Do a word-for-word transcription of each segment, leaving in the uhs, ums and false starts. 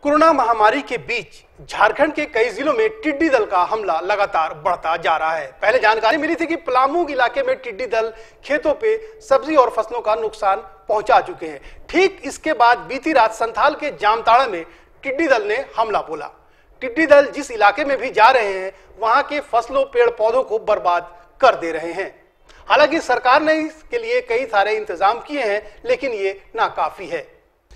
Corona महामारी के बीच झारखंड के कई जिलों में टिड्डी दल का हमला लगातार बढ़ता जा रहा है। पहले जानकारी मिली थी कि पलामू इलाके में टिड्डी दल खेतों पे सब्जी और फसलों का नुकसान पहुंचा चुके हैं। ठीक इसके बाद बीती रात संथाल के जामताड़ा में टिड्डी दल ने हमला बोला। टिड्डी दल जिस इलाके में भी जा रहे हैं वहां के फसलों पेड़ पौधों को बर्बाद कर दे रहे हैं। हालांकि सरकार ने इसके लिए कई सारे इंतजाम किए हैं, लेकिन ये नाकाफी है।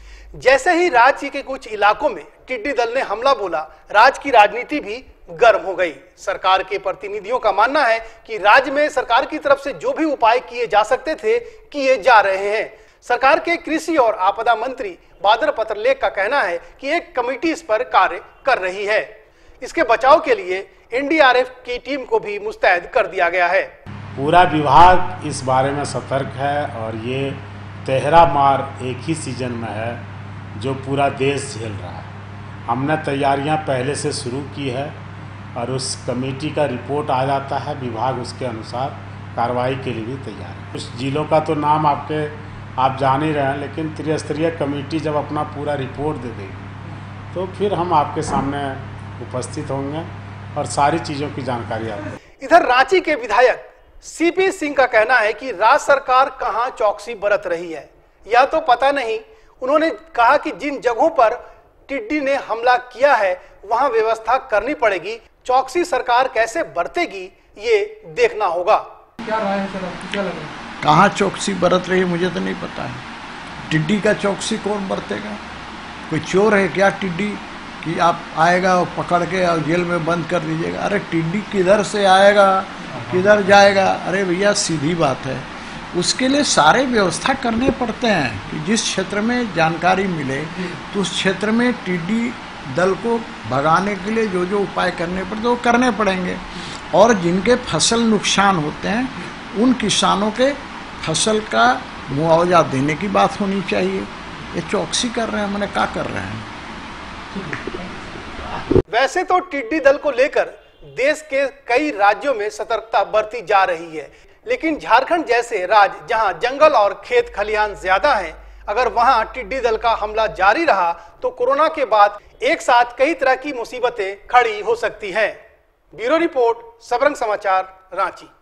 जैसे ही राज्य के कुछ इलाकों में टिड्डी दल ने हमला बोला, राज्य की राजनीति भी गर्म हो गई। सरकार के प्रतिनिधियों का मानना है कि राज्य में सरकार की तरफ से जो भी उपाय किए जा सकते थे किए जा रहे हैं। सरकार के कृषि और आपदा मंत्री बादल पत्रलेख का कहना है कि एक कमेटी इस पर कार्य कर रही है। इसके बचाव के लिए एन डी आर एफ की टीम को भी मुस्तैद कर दिया गया है। पूरा विभाग इस बारे में सतर्क है और ये तेहरा मार एक ही सीजन में है जो पूरा देश झेल रहा है। हमने तैयारियां पहले से शुरू की है और उस कमेटी का रिपोर्ट आ जाता है, विभाग उसके अनुसार कार्रवाई के लिए भी तैयार है। कुछ जिलों का तो नाम आपके आप जान ही रहे हैं, लेकिन त्रिस्तरीय कमेटी जब अपना पूरा रिपोर्ट दे देगी तो फिर हम आपके सामने उपस्थित होंगे और सारी चीज़ों की जानकारी आपको। इधर रांची के विधायक सी पी सिंह का कहना है कि राज्य सरकार कहां चौकसी बरत रही है यह तो पता नहीं। उन्होंने कहा कि जिन जगहों पर टिड्डी ने हमला किया है वहां व्यवस्था करनी पड़ेगी, चौकसी सरकार कैसे बरतेगी ये देखना होगा। क्या राय है सर आपकी, क्या लग रहा है? कहाँ चौकसी बरत रही है मुझे तो नहीं पता है। टिड्डी का चौकसी कौन बरतेगा? कोई चोर है क्या टिड्डी कि आप आएगा और पकड़ के और जेल में बंद कर दीजिएगा? अरे टिड्डी किधर से आएगा किधर जाएगा? अरे भैया सीधी बात है, उसके लिए सारे व्यवस्था करने पड़ते हैं कि जिस क्षेत्र में जानकारी मिले तो उस क्षेत्र में टिड्डी दल को भगाने के लिए जो जो उपाय करने पड़ते वो करने पड़ेंगे। और जिनके फसल नुकसान होते हैं उन किसानों के फसल का मुआवजा देने की बात होनी चाहिए। ये चौकसी कर रहे हैं, मैंने क्या कर रहे हैं। वैसे तो टिड्डी दल को लेकर देश के कई राज्यों में सतर्कता बरती जा रही है, लेकिन झारखंड जैसे राज्य जहां जंगल और खेत खलिहान ज्यादा हैं, अगर वहां टिड्डी दल का हमला जारी रहा तो कोरोना के बाद एक साथ कई तरह की मुसीबतें खड़ी हो सकती हैं। ब्यूरो रिपोर्ट, सबरंग समाचार, रांची।